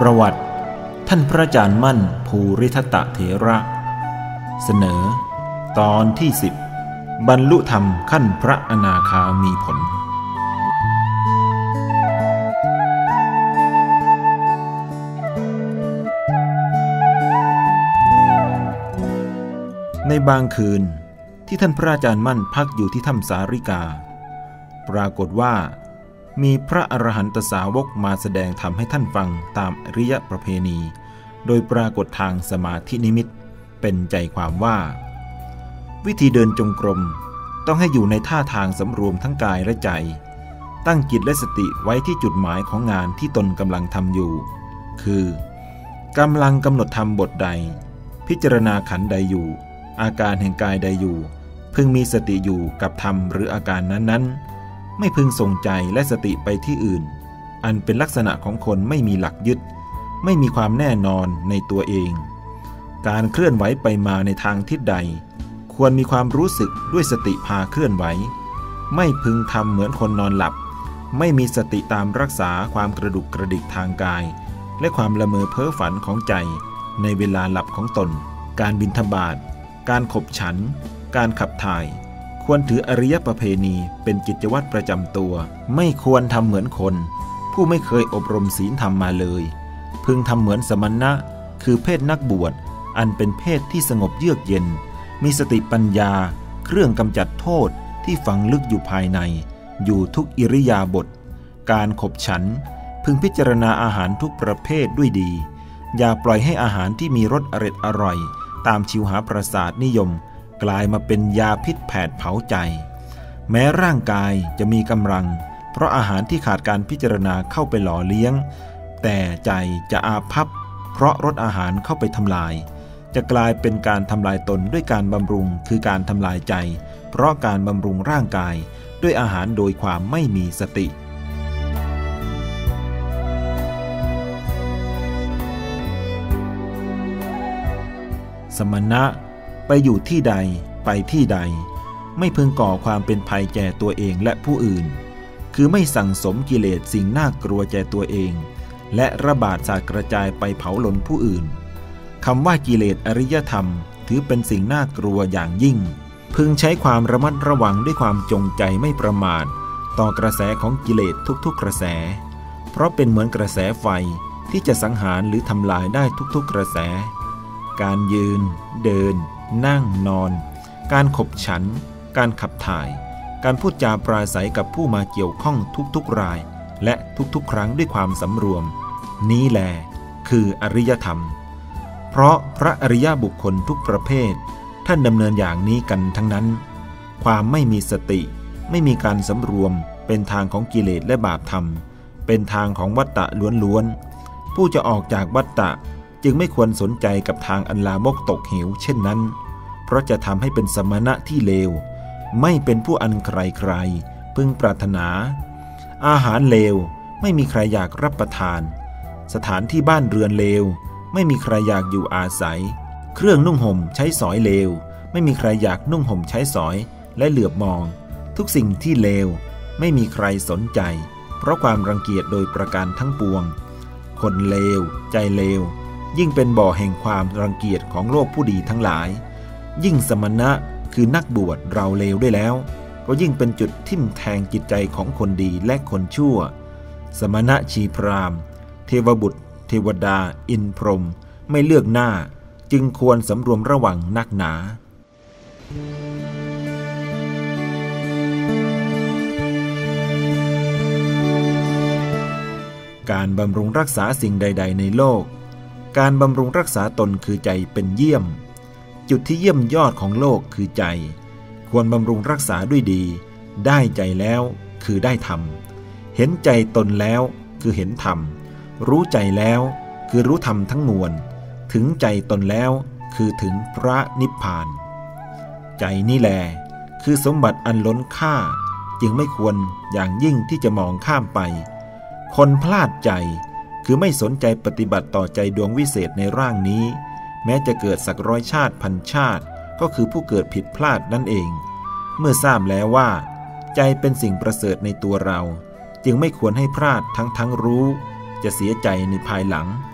ประวัติท่านพระอาจารย์มั่นภูริทัตตเถระเสนอตอนที่10บรรลุธรรมขั้นพระอนาคามีผลในบางคืนที่ท่านพระอาจารย์มั่นพักอยู่ที่ถ้ำสาริกาปรากฏว่ามีพระอรหันตสาวกมาแสดงธรรมให้ท่านฟังตามอริยประเพณีโดยปรากฏทางสมาธินิมิตเป็นใจความว่าวิธีเดินจงกรมต้องให้อยู่ในท่าทางสำรวมทั้งกายและใจตั้งจิตและสติไว้ที่จุดหมายของงานที่ตนกำลังทำอยู่คือกำลังกำหนดทำบทใดพิจารณาขันธ์ใดอยู่อาการแห่งกายใดอยู่พึงมีสติอยู่กับธรรมหรืออาการนั้นๆไม่พึงส่งใจและสติไปที่อื่นอันเป็นลักษณะของคนไม่มีหลักยึดไม่มีความแน่นอนในตัวเองการเคลื่อนไหวไปมาในทางทิศใดควรมีความรู้สึกด้วยสติพาเคลื่อนไหวไม่พึงทำเหมือนคนนอนหลับไม่มีสติตามรักษาความกระดุกกระดิกทางกายและความละเมอเพ้อฝันของใจในเวลาหลับของตนการบิณฑบาตการขบฉันการขับถ่ายควรถืออริยประเพณีเป็นกิจวัตรประจำตัวไม่ควรทำเหมือนคนผู้ไม่เคยอบรมศีลธรรมมาเลยพึงทำเหมือนสมณะคือเพศนักบวชอันเป็นเพศที่สงบเยือกเย็นมีสติปัญญาเครื่องกำจัดโทษที่ฝังลึกอยู่ภายในอยู่ทุกอิริยาบถการขบฉันพึงพิจารณาอาหารทุกประเภทด้วยดีอย่าปล่อยให้อาหารที่มีรสอร่อยตามชิวหาประสาทนิยมกลายมาเป็นยาพิษแผดเผาใจแม้ร่างกายจะมีกำลังเพราะอาหารที่ขาดการพิจารณาเข้าไปหล่อเลี้ยงแต่ใจจะอาภัพเพราะรสอาหารเข้าไปทำลายจะกลายเป็นการทำลายตนด้วยการบำรุงคือการทำลายใจเพราะการบำรุงร่างกายด้วยอาหารโดยความไม่มีสติสมณะไปอยู่ที่ใดไปที่ใดไม่พึงก่อความเป็นภัยแก่ตัวเองและผู้อื่นคือไม่สั่งสมกิเลสสิ่งน่ากลัวแก่ตัวเองและระบาดสาดกระจายไปเผาหลนผู้อื่นคำว่ากิเลสอริยธรรมถือเป็นสิ่งน่ากลัวอย่างยิ่งพึงใช้ความระมัดระวังด้วยความจงใจไม่ประมาทต่อกระแสของกิเลสทุกๆกระแสเพราะเป็นเหมือนกระแสไฟที่จะสังหารหรือทำลายได้ทุกๆกระแสการยืนเดินนั่งนอนการขบฉันการขับถ่ายการพูดจาปราศัยกับผู้มาเกี่ยวข้องทุกๆรายและทุกๆครั้งด้วยความสำรวมนี้แลคืออริยธรรมเพราะพระอริยบุคคลทุกประเภทท่านดำเนินอย่างนี้กันทั้งนั้นความไม่มีสติไม่มีการสำรวมเป็นทางของกิเลสและบาปธรรมเป็นทางของวัฏฏะล้วนๆผู้จะออกจากวัฏฏะจึงไม่ควรสนใจกับทางอันลามกตกเหวเช่นนั้นเพราะจะทำให้เป็นสมณะที่เลวไม่เป็นผู้อันใครๆพึงปรารถนาอาหารเลวไม่มีใครอยากรับประทานสถานที่บ้านเรือนเลวไม่มีใครอยากอยู่อาศัยเครื่องนุ่งห่มใช้สอยเลวไม่มีใครอยากนุ่งห่มใช้สอยและเหลือบมองทุกสิ่งที่เลวไม่มีใครสนใจเพราะความรังเกียจโดยประการทั้งปวงคนเลวใจเลวยิ่งเป็นบ่อแห่งความรังเกียจของโลกผู้ดีทั้งหลายยิ่งสมณะคือนักบวชเราเลวได้แล้วก็ยิ่งเป็นจุดทิ่มแทงจิตใจของคนดีและคนชั่วสมณะชีพราหมณ์เทวบุตรเทวดาอินพรหมไม่เลือกหน้าจึงควรสำรวมระวังนักหนาการบำรุงรักษาสิ่งใดๆในโลกการบำรุงรักษาตนคือใจเป็นเยี่ยมจุดที่เยี่ยมยอดของโลกคือใจควรบำรุงรักษาด้วยดีได้ใจแล้วคือได้ธรรมเห็นใจตนแล้วคือเห็นธรรมรู้ใจแล้วคือรู้ธรรมทั้งมวลถึงใจตนแล้วคือถึงพระนิพพานใจนี่แลคือสมบัติอันล้นค่าจึงไม่ควรอย่างยิ่งที่จะมองข้ามไปคนพลาดใจคือไม่สนใจปฏิบัติต่อใจดวงวิเศษในร่างนี้แม้จะเกิดสักร้อยชาติพันชาติก็คือผู้เกิดผิดพลาดนั่นเองเมื่อทราบแล้วว่าใจเป็นสิ่งประเสริฐในตัวเราจึงไม่ควรให้พลาดทั้งรู้จะเสียใจในภายหลัง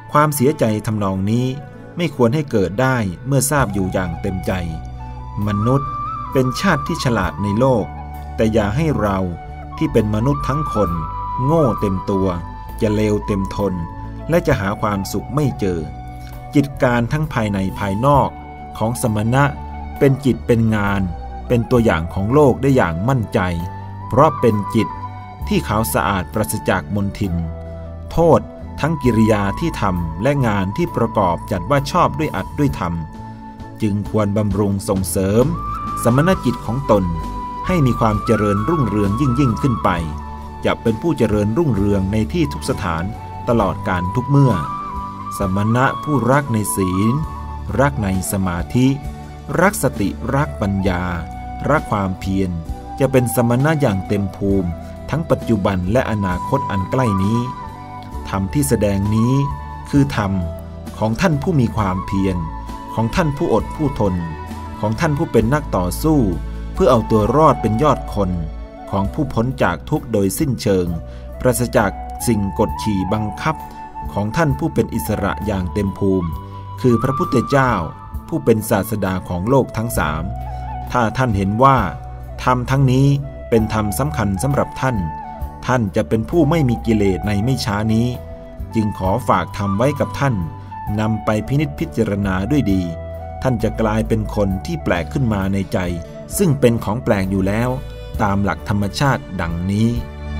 ความเสียใจทำนองนี้ไม่ควรให้เกิดได้เมื่อทราบอยู่อย่างเต็มใจมนุษย์เป็นชาติที่ฉลาดในโลกแต่อย่าให้เราที่เป็นมนุษย์ทั้งคนโง่เต็มตัวจะเลวเต็มทนและจะหาความสุขไม่เจอจิตการทั้งภายในภายนอกของสมณะเป็นจิตเป็นงานเป็นตัวอย่างของโลกได้อย่างมั่นใจเพราะเป็นจิตที่ขาวสะอาดปราศจากมลทินโทษทั้งกิริยาที่ทำและงานที่ประกอบจัดว่าชอบด้วยอัดด้วยธรรมจึงควรบำรุงส่งเสริมสมณจิตของตนให้มีความเจริญรุ่งเรืองยิ่งขึ้นไปจะเป็นผู้เจริญรุ่งเรืองในที่ทุกสถานตลอดกาลทุกเมื่อสมณะผู้รักในศีลรักในสมาธิรักสติรักปัญญารักความเพียรจะเป็นสมณะอย่างเต็มภูมิทั้งปัจจุบันและอนาคตอันใกล้นี้ธรรมที่แสดงนี้คือธรรมของท่านผู้มีความเพียรของท่านผู้อดผู้ทนของท่านผู้เป็นนักต่อสู้เพื่อเอาตัวรอดเป็นยอดคนของผู้พ้นจากทุกข์โดยสิ้นเชิงปราศจากสิ่งกดขี่บังคับของท่านผู้เป็นอิสระอย่างเต็มภูมิคือพระพุทธเจ้าผู้เป็นศาสดาของโลกทั้งสามถ้าท่านเห็นว่าธรรมทั้งนี้เป็นธรรมสำคัญสำหรับท่านท่านจะเป็นผู้ไม่มีกิเลสในไม่ช้านี้จึงขอฝากธรรมไว้กับท่านนำไปพินิจพิจารณาด้วยดีท่านจะกลายเป็นคนที่แปลกขึ้นมาในใจซึ่งเป็นของแปลกอยู่แล้วตามหลักธรรมชาติดังนี้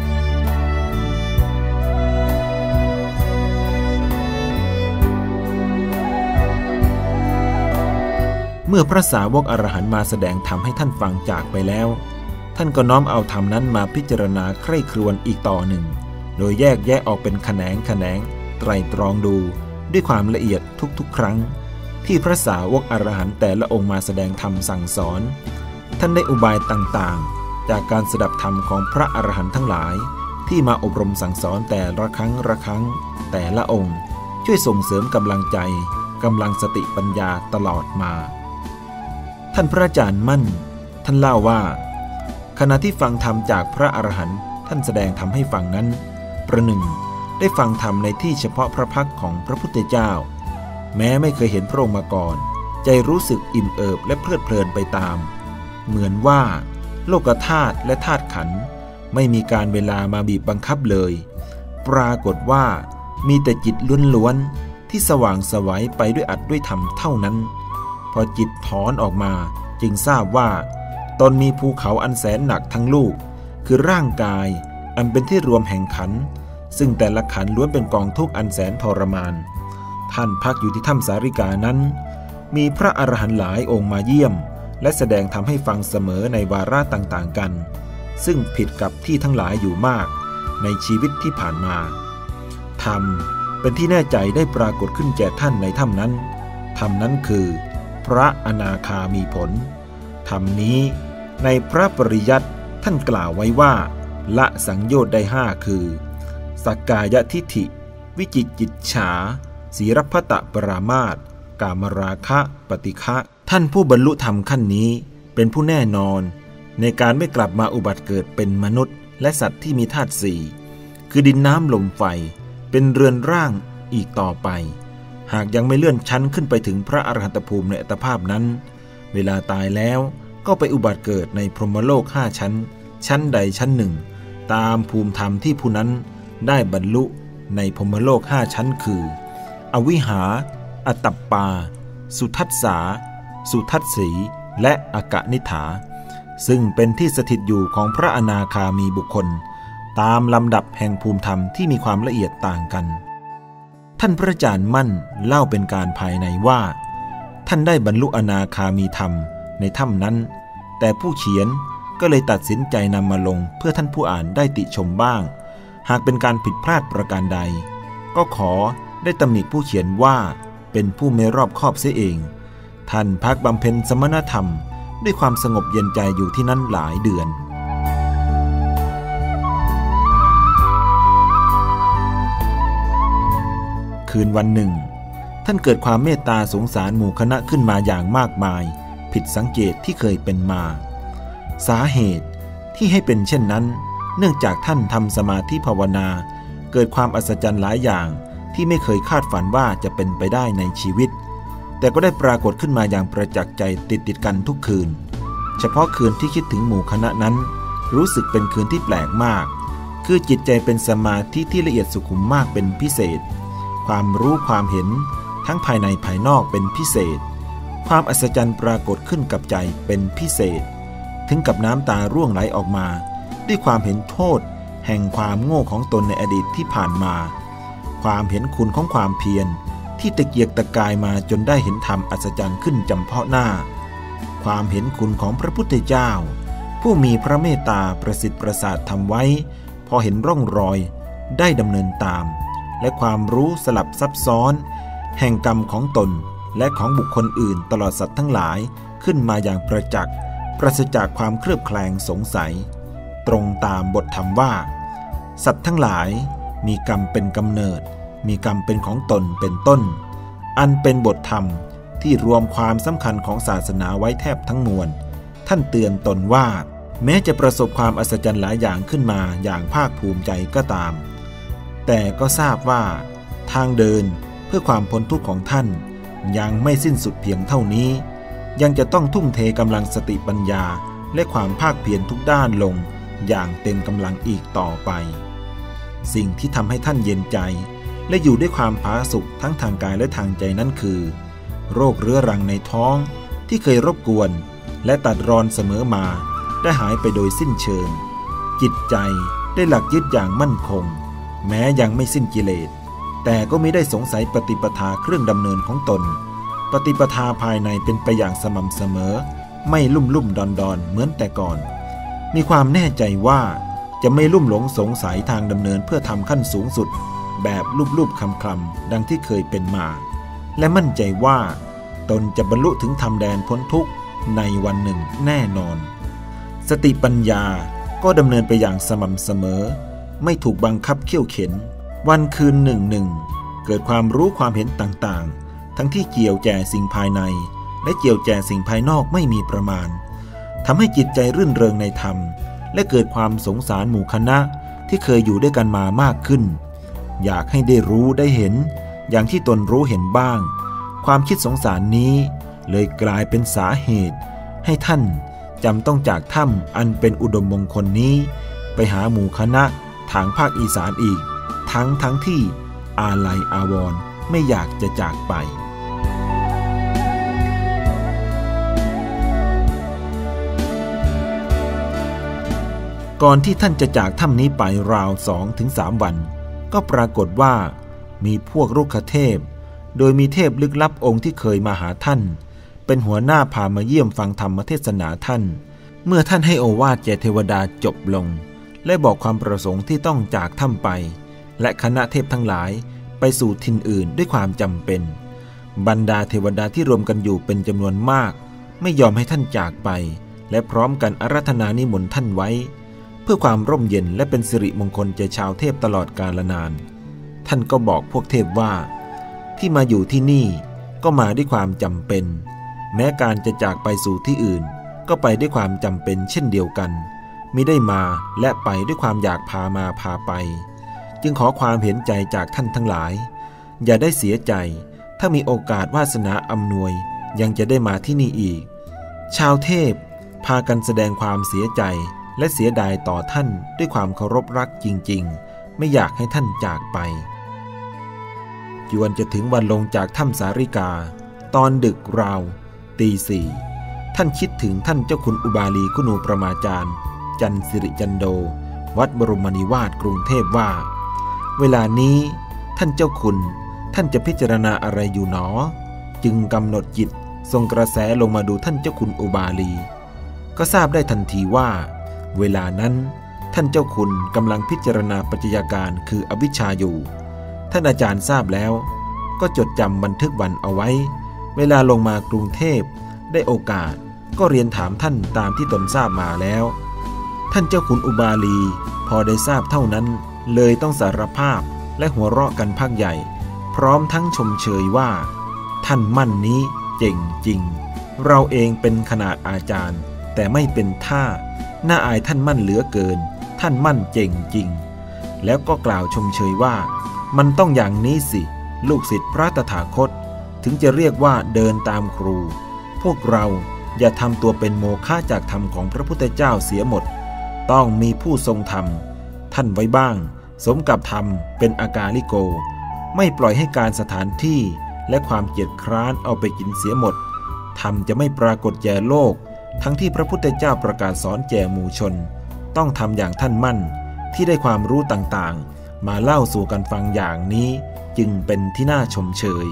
เมื่อพระสาวกอรหันต์มาแสดงธรรมให้ท่านฟังจากไปแล้วท่านก็น้อมเอาธรรมนั้นมาพิจารณาใคร่ครวญอีกต่อหนึ่งโดยแยกแยะออกเป็นแขนงไตร่ตรองดูด้วยความละเอียดทุกๆครั้งที่พระสาวกอรหันต์แต่ละองค์มาแสดงธรรมสั่งสอนท่านได้อุบายต่างๆจากการสดับธรรมของพระอรหันต์ทั้งหลายที่มาอบรมสั่งสอนแต่ละครั้งแต่ละองค์ช่วยส่งเสริมกำลังใจกำลังสติปัญญาตลอดมาท่านพระอาจารย์มั่นท่านเล่าว่าขณะที่ฟังธรรมจากพระอรหันต์ท่านแสดงธรรมให้ฟังนั้นประหนึ่งได้ฟังธรรมในที่เฉพาะพระพักของพระพุทธเจ้าแม้ไม่เคยเห็นพระองค์มาก่อนใจรู้สึกอิ่มเอิบและเพลิดเพลินไปตามเหมือนว่าโลกธาตุและธาตุขันธ์ไม่มีการเวลามาบีบบังคับเลยปรากฏว่ามีแต่จิตล้วนๆที่สว่างไสวไปด้วยอัดด้วยธรรมเท่านั้นพอจิตถอนออกมาจึงทราบว่าตนมีภูเขาอันแสนหนักทั้งลูกคือร่างกายอันเป็นที่รวมแห่งขันธ์ซึ่งแต่ละขันธ์ล้วนเป็นกองทุกข์อันแสนทรมานท่านพักอยู่ที่ถ้ำสาริกานั้นมีพระอรหันต์หลายองค์มาเยี่ยมและแสดงธรรมให้ฟังเสมอในวาระต่างๆกันซึ่งผิดกับที่ทั้งหลายอยู่มากในชีวิตที่ผ่านมาธรรมเป็นที่แน่ใจได้ปรากฏขึ้นแก่ท่านในถ้ำนั้นธรรมนั้นคือพระอนาคามีผลธรรมนี้ในพระปริยัติท่านกล่าวไว้ว่าละสังโยชน์ได้5คือสักกายทิฏฐิวิจิกิจฉาศีรพัตตปรามาสกามราคะปฏิฆะท่านผู้บรรลุธรรมขั้นนี้เป็นผู้แน่นอนในการไม่กลับมาอุบัติเกิดเป็นมนุษย์และสัตว์ที่มีธาตุสี่คือดินน้ำลมไฟเป็นเรือนร่างอีกต่อไปหากยังไม่เลื่อนชั้นขึ้นไปถึงพระอรหันตภูมิในอัตภาพนั้นเวลาตายแล้วก็ไปอุบัติเกิดในพรหมโลก5ชั้นใดชั้นหนึ่งตามภูมิธรรมที่ผู้นั้นได้บรรลุในพรหมโลก5ชั้นคืออวิหาอตัปปาสุทัสสาสุทัสสีและอกนิฐาซึ่งเป็นที่สถิตอยู่ของพระอนาคามีบุคคลตามลำดับแห่งภูมิธรรมที่มีความละเอียดต่างกันท่านพระอาจารย์มั่นเล่าเป็นการภายในว่าท่านได้บรรลุอนาคามีธรรมในถ้ำนั้นแต่ผู้เขียนก็เลยตัดสินใจนำมาลงเพื่อท่านผู้อ่านได้ติชมบ้างหากเป็นการผิดพลาดประการใดก็ขอได้ตำหนิผู้เขียนว่าเป็นผู้ไม่รอบคอบเสียเองท่านพักบำเพ็ญสมณธรรมด้วยความสงบเย็นใจอยู่ที่นั่นหลายเดือนคืนวันหนึ่งท่านเกิดความเมตตาสงสารหมู่คณะขึ้นมาอย่างมากมายผิดสังเกตที่เคยเป็นมาสาเหตุที่ให้เป็นเช่นนั้นเนื่องจากท่านทำสมาธิภาวนาเกิดความอัศจรรย์หลายอย่างทที่ไม่เคยคาดฝันว่าจะเป็นไปได้ในชีวิตแต่ก็ได้ปรากฏขึ้นมาอย่างประจักษ์ใจติดกันทุกคืนเฉพาะคืนที่คิดถึงหมู่คณะนั้นรู้สึกเป็นคืนที่แปลกมากคือจิตใจเป็นสมาธิที่ละเอียดสุขุมมากเป็นพิเศษความรู้ความเห็นทั้งภายในภายนอกเป็นพิเศษความอัศจรรย์ปรากฏขึ้นกับใจเป็นพิเศษถึงกับน้ำตาร่วงไหลออกมาด้วยความเห็นโทษแห่งความโง่ของตนในอดีตที่ผ่านมาความเห็นคุณของความเพียรที่ตะเกียกตะกายมาจนได้เห็นธรรมอัศจรรย์ขึ้นจำเพาะหน้าความเห็นคุณของพระพุทธเจ้าผู้มีพระเมตตาประสิทธิ์ประสาททำไว้พอเห็นร่องรอยได้ดำเนินตามและความรู้สลับซับซ้อนแห่งกรรมของตนและของบุคคลอื่นตลอดสัตว์ทั้งหลายขึ้นมาอย่างประจักษ์ปราศจากความเคลือบแคลงสงสัยตรงตามบทธรรมว่าสัตว์ทั้งหลายมีกรรมเป็นกำเนิดมีกรรมเป็นของตนเป็นต้นอันเป็นบทธรรมที่รวมความสำคัญของศาสนาไว้แทบทั้งมวลท่านเตือนตนว่าแม้จะประสบความอัศจรรย์หลายอย่างขึ้นมาอย่างภาคภูมิใจก็ตามแต่ก็ทราบว่าทางเดินเพื่อความพ้นทุกข์ของท่านยังไม่สิ้นสุดเพียงเท่านี้ยังจะต้องทุ่มเทกำลังสติปัญญาและความภาคเพียรทุกด้านลงอย่างเต็มกำลังอีกต่อไปสิ่งที่ทำให้ท่านเย็นใจและอยู่ด้วยความผาสุกทั้งทางกายและทางใจนั่นคือโรคเรื้อรังในท้องที่เคยรบกวนและตัดรอนเสมอมาได้หายไปโดยสิ้นเชิงจิตใจได้หลักยึดอย่างมั่นคงแม้ยังไม่สิ้นกิเลสแต่ก็ไม่ได้สงสัยปฏิปทาเครื่องดำเนินของตนปฏิปทาภายในเป็นไปอย่างสม่ำเสมอไม่ลุ่มดอนเหมือนแต่ก่อนมีความแน่ใจว่าจะไม่ลุ่มหลงสงสัยทางดำเนินเพื่อทำขั้นสูงสุดแบบลูบคลำดังที่เคยเป็นมาและมั่นใจว่าตนจะบรรลุถึงธรรมแดนพ้นทุกข์ในวันหนึ่งแน่นอนสติปัญญาก็ดำเนินไปอย่างสม่ำเสมอไม่ถูกบังคับเขี่ยวเข็นวันคืนหนึ่งเกิดความรู้ความเห็นต่างๆทั้งที่เกี่ยวแก่สิ่งภายในและเกี่ยวแก่สิ่งภายนอกไม่มีประมาณทำให้จิตใจรื่นเริงในธรรมและเกิดความสงสารหมู่คณะที่เคยอยู่ด้วยกันมามากขึ้นอยากให้ได้รู้ได้เห็นอย่างที่ตนรู้เห็นบ้างความคิดสงสารนี้เลยกลายเป็นสาเหตุให้ท่านจำต้องจากถ้ำอันเป็นอุดมมงคลนี้ไปหาหมู่คณะทางภาคอีสานอีกทั้งที่อาลัยอาวรณ์ไม่อยากจะจากไปก่อนที่ท่านจะจากถ้ำนี้ไปราว 2-3 วันก็ปรากฏว่ามีพวกรุกขเทพโดยมีเทพลึกลับองค์ที่เคยมาหาท่านเป็นหัวหน้าพามาเยี่ยมฟังธรรมเทศนาท่านเมื่อท่านให้โอวาทแก่เทวดาจบลงและบอกความประสงค์ที่ต้องจากถ้ำไปและคณะเทพทั้งหลายไปสู่ถิ่นอื่นด้วยความจำเป็นบรรดาเทวดาที่รวมกันอยู่เป็นจำนวนมากไม่ยอมให้ท่านจากไปและพร้อมกันอาราธนานิมนต์ท่านไว้เพื่อความร่มเย็นและเป็นสิริมงคลแก่ชาวเทพตลอดกาลนานท่านก็บอกพวกเทพว่าที่มาอยู่ที่นี่ก็มาด้วยความจำเป็นแม้การจะจากไปสู่ที่อื่นก็ไปด้วยความจำเป็นเช่นเดียวกันมิได้มาและไปด้วยความอยากพามาพาไปจึงขอความเห็นใจจากท่านทั้งหลายอย่าได้เสียใจถ้ามีโอกาสวาสนาอำนวยยังจะได้มาที่นี่อีกชาวเทพพากันแสดงความเสียใจและเสียดายต่อท่านด้วยความเคารพรักจริงๆไม่อยากให้ท่านจากไปจวนจะถึงวันลงจากถ้ำสาริกาตอนดึกราว 4:00 ท่านคิดถึงท่านเจ้าคุณอุบาลีคุณูประมาจารย์จันสิริจันโดวัดบรมนิวาสกรุงเทพว่าเวลานี้ท่านเจ้าคุณท่านจะพิจารณาอะไรอยู่หนอจึงกำหนดจิตส่งกระแสลงมาดูท่านเจ้าคุณอุบาลีก็ทราบได้ทันทีว่าเวลานั้นท่านเจ้าคุณกำลังพิจารณาปัจจัยการคืออวิชชาอยู่ท่านอาจารย์ทราบแล้วก็จดจำบันทึกวันเอาไว้เวลาลงมากรุงเทพได้โอกาสก็เรียนถามท่านตามที่ตนทราบมาแล้วท่านเจ้าคุณอุบาลีพอได้ทราบเท่านั้นเลยต้องสารภาพและหัวเราะกันพักใหญ่พร้อมทั้งชมเชยว่าท่านมั่นนี้เจ๋งจริงเราเองเป็นขนาดอาจารย์แต่ไม่เป็นท่าน่าอายท่านมั่นเหลือเกินท่านมั่นเจ๋งจริงแล้วก็กล่าวชมเชยว่ามันต้องอย่างนี้สิลูกศิษย์พระตถาคตถึงจะเรียกว่าเดินตามครูพวกเราอย่าทำตัวเป็นโมฆะจากธรรมของพระพุทธเจ้าเสียหมดต้องมีผู้ทรงธรรมท่านไว้บ้างสมกับธรรมเป็นอากาลิโกไม่ปล่อยให้การสถานที่และความเกียจคร้านเอาไปกินเสียหมดธรรมจะไม่ปรากฏแก่โลกทั้งที่พระพุทธเจ้าประกาศสอนแก่หมู่ชนต้องทำอย่างท่านมั่นที่ได้ความรู้ต่างๆมาเล่าสู่กันฟังอย่างนี้จึงเป็นที่น่าชมเชย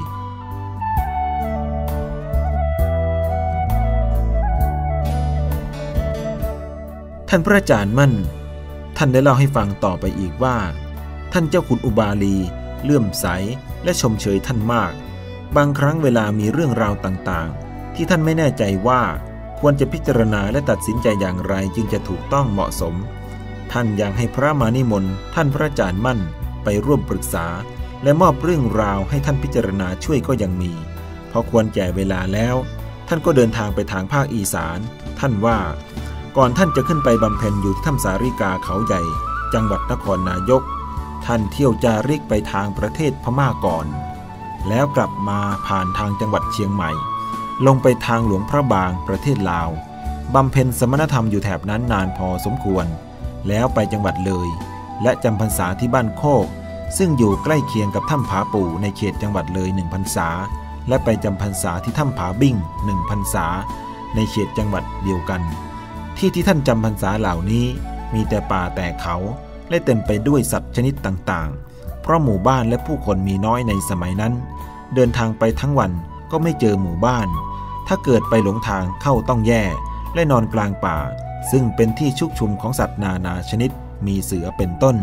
ท่านพระอาจารย์มั่นท่านได้เล่าให้ฟังต่อไปอีกว่าท่านเจ้าคุณอุบาลีเลื่อมใสและชมเชยท่านมากบางครั้งเวลามีเรื่องราวต่างๆที่ท่านไม่แน่ใจว่าควรจะพิจารณาและตัดสินใจอย่างไรจึงจะถูกต้องเหมาะสมท่านยังให้พระมานิมนต์ท่านพระอาจารย์มั่นไปร่วมปรึกษาและมอบเรื่องราวให้ท่านพิจารณาช่วยก็ยังมีพอควรแก่เวลาแล้วท่านก็เดินทางไปทางภาคอีสานท่านว่าก่อนท่านจะขึ้นไปบำเพ็ญอยู่ที่ถ้ำสาริกาเขาใหญ่จังหวัดนครนายกท่านเที่ยวจาริกไปทางประเทศพม่าก่อนแล้วกลับมาผ่านทางจังหวัดเชียงใหม่ลงไปทางหลวงพระบางประเทศลาวบำเพ็ญสมณธรรมอยู่แถบนั้นนานพอสมควรแล้วไปจังหวัดเลยและจำพรรษาที่บ้านโคกซึ่งอยู่ใกล้เคียงกับถ้ำผาปู่ในเขตจังหวัดเลย1 พรรษาและไปจำพรรษาที่ถ้ำผาบิ้ง1 พรรษาในเขตจังหวัดเดียวกันที่ท่านจำพรรษาเหล่านี้มีแต่ป่าแต่เขาและเต็มไปด้วยสัตว์ชนิดต่างๆเพราะหมู่บ้านและผู้คนมีน้อยในสมัยนั้นเดินทางไปทั้งวันก็ไม่เจอหมู่บ้านถ้าเกิดไปหลงทางเข้าต้องแย่และนอนกลางป่าซึ่งเป็นที่ชุกชุมของสัตว์นานาชนิดมีเสือเป็นต้น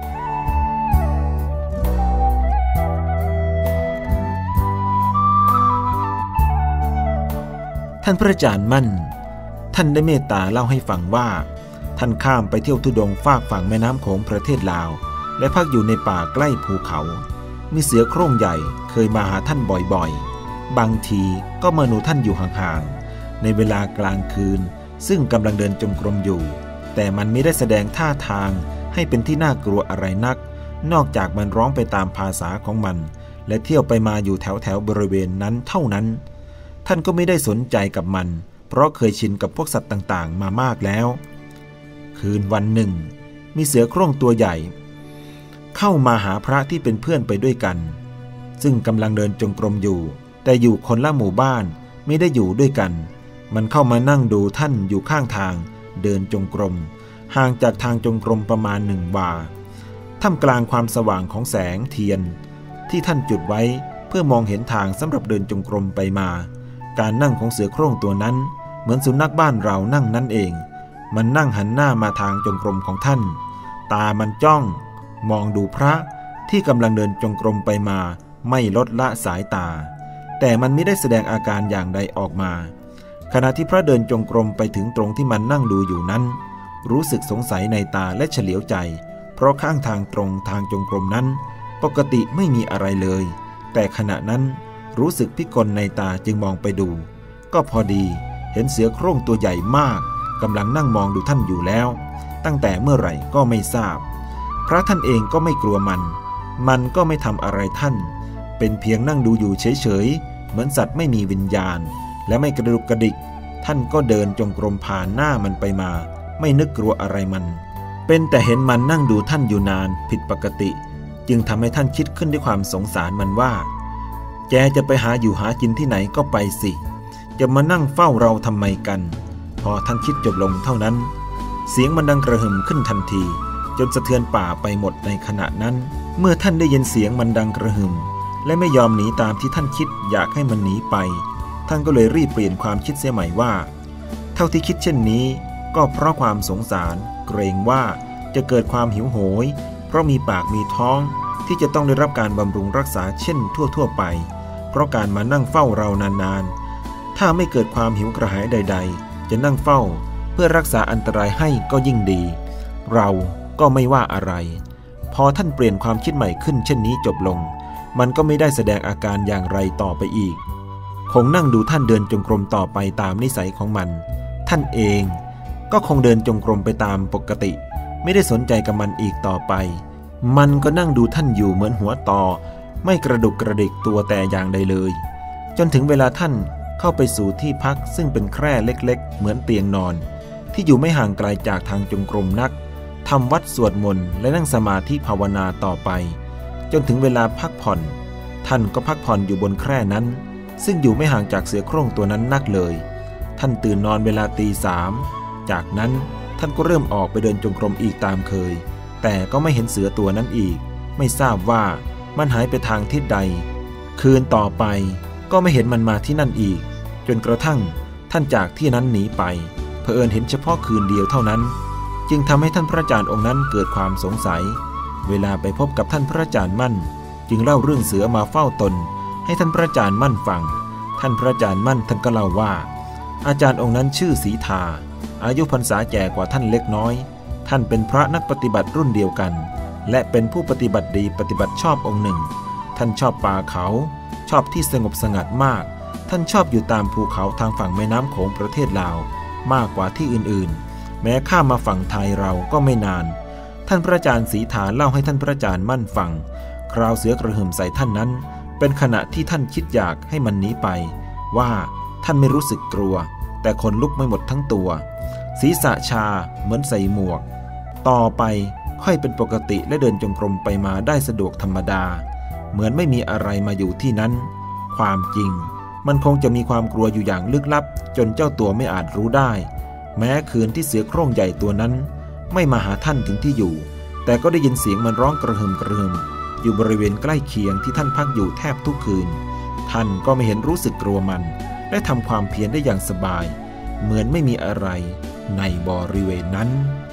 ท่านพระอาจารย์มั่นท่านได้เมตตาเล่าให้ฟังว่าท่านข้ามไปเที่ยวธุดงค์ฝากฝั่งแม่น้ำโขงประเทศลาวและพักอยู่ในป่าใกล้ภูเขามีเสือโคร่งใหญ่เคยมาหาท่านบ่อยๆบางทีก็มาดูท่านอยู่ห่างๆในเวลากลางคืนซึ่งกำลังเดินจงกรมอยู่แต่มันไม่ได้แสดงท่าทางให้เป็นที่น่ากลัวอะไรนักนอกจากมันร้องไปตามภาษาของมันและเที่ยวไปมาอยู่แถวบริเวณนั้นเท่านั้นท่านก็ไม่ได้สนใจกับมันเพราะเคยชินกับพวกสัตว์ต่างๆมามากแล้วคืนวันหนึ่งมีเสือโคร่งตัวใหญ่เข้ามาหาพระที่เป็นเพื่อนไปด้วยกันซึ่งกำลังเดินจงกรมอยู่แต่อยู่คนละหมู่บ้านไม่ได้อยู่ด้วยกันมันเข้ามานั่งดูท่านอยู่ข้างทางเดินจงกรมห่างจากทางจงกรมประมาณ1 วาท่ามกลางความสว่างของแสงเทียนที่ท่านจุดไว้เพื่อมองเห็นทางสำหรับเดินจงกรมไปมาการนั่งของเสือโคร่งตัวนั้นเหมือนสุนัขบ้านเรานั่งนั่นเองมันนั่งหันหน้ามาทางจงกรมของท่านตามันจ้องมองดูพระที่กำลังเดินจงกรมไปมาไม่ลดละสายตาแต่มันไม่ได้แสดงอาการอย่างใดออกมาขณะที่พระเดินจงกรมไปถึงตรงที่มันนั่งดูอยู่นั้นรู้สึกสงสัยในตาและเฉลียวใจเพราะข้างทางตรงทางจงกรมนั้นปกติไม่มีอะไรเลยแต่ขณะนั้นรู้สึกพิกลในตาจึงมองไปดูก็พอดีเห็นเสือโคร่งตัวใหญ่มากกำลังนั่งมองดูท่านอยู่แล้วตั้งแต่เมื่อไหร่ก็ไม่ทราบพระท่านเองก็ไม่กลัวมันก็ไม่ทำอะไรท่านเป็นเพียงนั่งดูอยู่เฉยๆเหมือนสัตว์ไม่มีวิญญาณและไม่กระดุกกระดิกท่านก็เดินจงกรมผ่านหน้ามันไปมาไม่นึกกลัวอะไรมันเป็นแต่เห็นมันนั่งดูท่านอยู่นานผิดปกติจึงทำให้ท่านคิดขึ้นด้วยความสงสารมันว่าแกจะไปหาอยู่หากินที่ไหนก็ไปสิจะมานั่งเฝ้าเราทำไมกันพอท่านคิดจบลงเท่านั้นเสียงมันดังกระหึ่มขึ้นทันทีจนสะเทือนป่าไปหมดในขณะนั้นเมื่อท่านได้ยินเสียงมันดังกระหึ่มและไม่ยอมหนีตามที่ท่านคิดอยากให้มันหนีไปท่านก็เลยรีบเปลี่ยนความคิดเสียใหม่ว่าเท่าที่คิดเช่นนี้ก็เพราะความสงสารเกรงว่าจะเกิดความหิวโหยเพราะมีปากมีท้องที่จะต้องได้รับการบำรุงรักษาเช่นทั่วไปเพราะการมานั่งเฝ้าเรานานๆถ้าไม่เกิดความหิวกระหายใดๆจะนั่งเฝ้าเพื่อรักษาอันตรายให้ก็ยิ่งดีเราก็ไม่ว่าอะไรพอท่านเปลี่ยนความคิดใหม่ขึ้นเช่นนี้จบลงมันก็ไม่ได้แสดงอาการอย่างไรต่อไปอีกคงนั่งดูท่านเดินจงกรมต่อไปตามนิสัยของมันท่านเองก็คงเดินจงกรมไปตามปกติไม่ได้สนใจกับมันอีกต่อไปมันก็นั่งดูท่านอยู่เหมือนหัวตอไม่กระดุกกระดิกตัวแต่อย่างใดเลยจนถึงเวลาท่านเข้าไปสู่ที่พักซึ่งเป็นแคร่เล็กๆเหมือนเตียงนอนที่อยู่ไม่ห่างไกลจากทางจงกรมนักทำวัดสวดมนต์และนั่งสมาธิภาวนาต่อไปจนถึงเวลาพักผ่อนท่านก็พักผ่อนอยู่บนแคร่นั้นซึ่งอยู่ไม่ห่างจากเสือโคร่งตัวนั้นนักเลยท่านตื่นนอนเวลาตี 3จากนั้นท่านก็เริ่มออกไปเดินจงกรมอีกตามเคยแต่ก็ไม่เห็นเสือตัวนั้นอีกไม่ทราบว่ามันหายไปทางทิศใดคืนต่อไปก็ไม่เห็นมันมาที่นั่นอีกจนกระทั่งท่านจากที่นั้นหนีไปเผอิญเห็นเฉพาะคืนเดียวเท่านั้นจึงทำให้ท่านพระอาจารย์องค์นั้นเกิดความสงสัยเวลาไปพบกับท่านพระอาจารย์มั่นจึงเล่าเรื่องเสือมาเฝ้าตนให้ท่านพระอาจารย์มั่นฟังท่านพระอาจารย์มั่นท่านก็เล่าว่าอาจารย์องค์นั้นชื่อศรีทาอายุพรรษาแก่กว่าท่านเล็กน้อยท่านเป็นพระนักปฏิบัติรุ่นเดียวกันและเป็นผู้ปฏิบัติดีปฏิบัติชอบองค์หนึ่งท่านชอบป่าเขาชอบที่สงบสงัดมากท่านชอบอยู่ตามภูเขาทางฝั่งแม่น้ำโขงประเทศลาวมากกว่าที่อื่นๆแม้ข้ามมาฝั่งไทยเราก็ไม่นานท่านพระอาจารย์ศรีทาเล่าให้ท่านพระอาจารย์มั่นฟังคราวเสือกระหึ่มใส่ท่านนั้นเป็นขณะที่ท่านคิดอยากให้มันหนีไปว่าท่านไม่รู้สึกกลัวแต่ขนลุกไม่หมดทั้งตัวศีรษะชาเหมือนใส่หมวกต่อไปค่อยเป็นปกติและเดินจงกรมไปมาได้สะดวกธรรมดาเหมือนไม่มีอะไรมาอยู่ที่นั้นความจริงมันคงจะมีความกลัวอยู่อย่างลึกลับจนเจ้าตัวไม่อาจรู้ได้แม้คืนที่เสือโคร่งใหญ่ตัวนั้นไม่มาหาท่านถึงที่อยู่แต่ก็ได้ยินเสียงมันร้องกระหึ่มกระหึ่มอยู่บริเวณใกล้เคียงที่ท่านพักอยู่แทบทุกคืนท่านก็ไม่เห็นรู้สึกกลัวมันและทำความเพียรได้อย่างสบายเหมือนไม่มีอะไรในบริเวณนั้น